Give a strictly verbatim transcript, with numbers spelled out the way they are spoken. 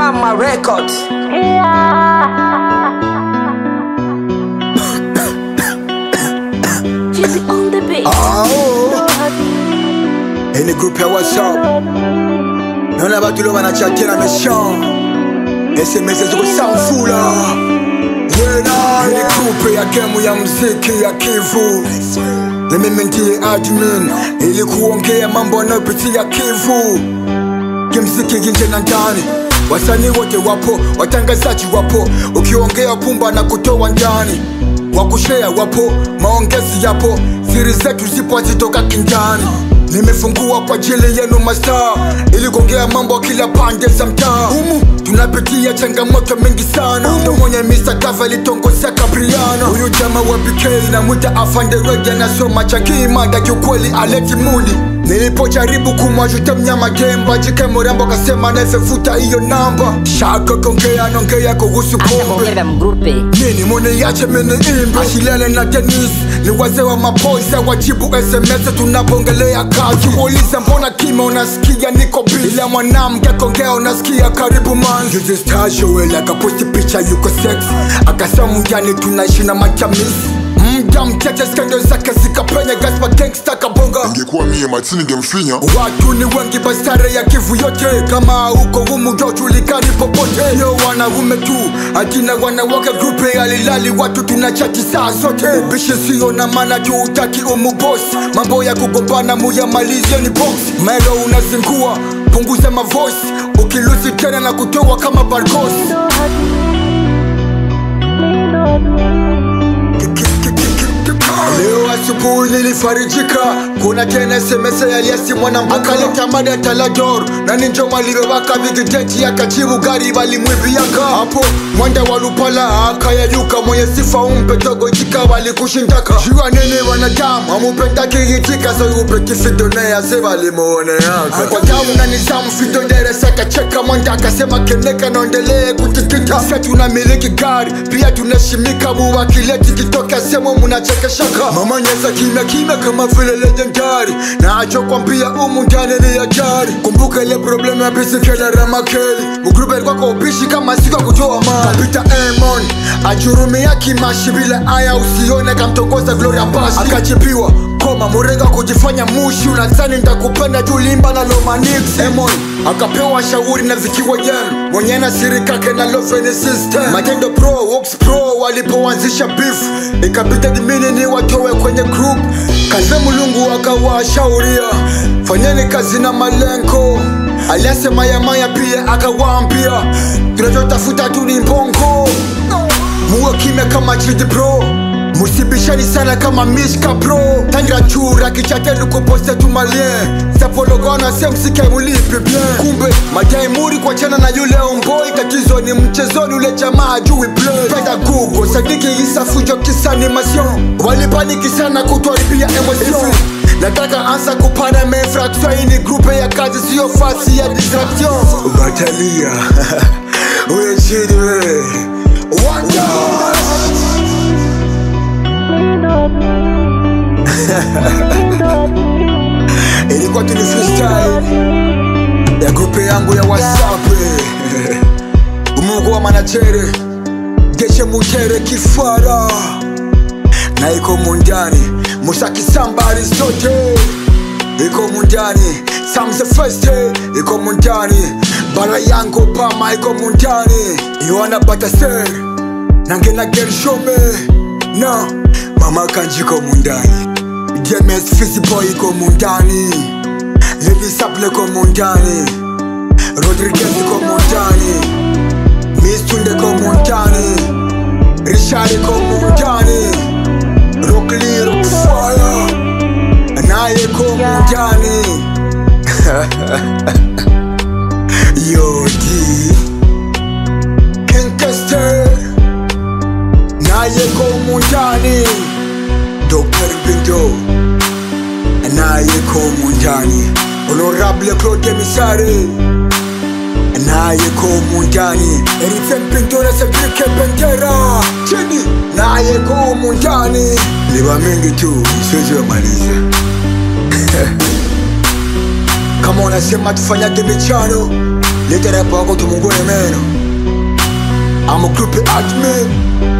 Mama Records. She's on the beat. Oh, any group ya WhatsApp nona batulo banachatira méchant S M S ziko samfula wena any group ya game ya muziki ya Kivu na mimi ndiye admin ili kuongea mambo yanayopitia Kivu kimziki ginje na ndani. Wasanii wote wapo, watangazaji wapo, ukiongea pumba na kutoa ndani. Wakushare wapo, maongezi yapo, siri zetu zipo zitoka kinjani. Nimefungua kwa ajili yenu mastaa, ili kuongea mambo kila pande za mtaa. Humu tunapitia changamoto mingi sana. Ndo mwenye mister Kava litongozea Kabriana. Huyu jamaa wa B K na mwita afande Rege na soma chaki mada kiukweli aleti mudi. Nilipojaribu kumwajuta mnyama gemba, jike murembo kasema nefefuta hiyo namba. Shaka kongea nongea kuhusu pombe nini mune yache mene imbe. Ashilele na Dennis ni wazee wa mapoisa, wajibu S M S tunabongelea kazi. Uliza mbona kima unasikia niko busy, ila mwanamke kongea unasikia karibu man. Juzi star Joel akaposti picha yuko sex, akasema mjani tunaishi na machamisi. Mda mchache skendo zake zikapenya, gaspa gangsta kabonga. Ingekuwa mie matini ngemfinya. Watu ni wengi bastare ya Kivu yote, kama uko humu jo julikani popote. Yo wanaume tu, ajina wanawake grupe alilali, watu tunachati saa zote. Bishi siyo na mana juu utaki umu boss, mambo ya kugombana muya malize ni box. Mero unazingua, punguza ma voice, ukilusi tena na kutoa kama barcos. Leo asubuhi nilifarijika, kuna tena S M S ya liasi mwana mpaka leta mada talador. Na ninjo malibe waka vigidenti ya kachibu gari bali mwibi yaka. Hapo mwanda walupala akayayuka, mwenye sifa umpe togo jika wali kushindaka. Jua nene wanadamu amupenda kihitika, so upe kifidonea se wali muone yaka. Kwa damu na nizamu fidodere saka cheka, mwanda akasema keneka naondelee kutikita. Sasa tunamiliki gari, pia tunashimika, muwakileti kitoka semo munacheka shaka. Mama nyeza kimya kimya kama vile legendary, na acho kwambia umu ndani ni ajari. Kumbuka ile problemu ya bisi kela ramakeli, mugrupe kwa kwa ubishi kama siko kutoa mali. Kapita Emon, ajurumi ya kimashi bila aya usione kamtongoza Gloria Pass. Akachipiwa koma murenga kujifanya mushi, unazani nitakupenda juu limba na Lomanix. Emon akapewa shauri na vikiwa jam, mwenye na siri kake na love ni system. Matendo pro, works pro, walipoanzisha beef, ikapita dimini ni watowe kwenye group. Kaze mulungu akawashauria, fanyeni kazi na malengo. Aliasema ya maya pia akawaambia, tunachotafuta tu ni mbongo. Muwe kimya kama chidi bro, musibishani sana kama mishka bro. Tangira chura kichate lukuposte tumalie, sapologona se msike mulipi bien. Kumbe majaimuri kwa chana na yule umboi, tatizo ni mchezoni ule jamaa jui play. Peda Google, sadiki isa fujo kisa animation, walipaniki sana kutuaribia emotion. Nataka ansa kupanda mefraction, hii ni grupe ya kazi siyo fasi ya distraction. Batalia, uwe chidi we Wanda ilikuwa tuni freestyle ya grupe yangu ya WhatsApp. Umungu wa manachere Geshe mutere kifara, na iko mundani Musaki sambari zote iko mundani. Sam the first day iko mundani. Bara yangu pama iko mundani. Yohana Batase Nangena Gershome na Mama Kanji iko mundani. D M S Fizzy Boy iko mundani. Lady Saple iko mundani. Rodriguez iko mundani. Miss Tunde iko mundani. Richard iko mundani. Rockly Rockfire naye iko mundani. Yodi Kenkester naye iko mundani. Doctor Bindo naye iko mundani. Honorable Claude Misare naye iko mundani. Erifen Pintora Cedric Bendera Chini naye iko mundani. Liba mingi tu siwezi wamaliza. Kama unasema tufanyage michano, leta rap wako tumungone meno. I'm a creepy admin.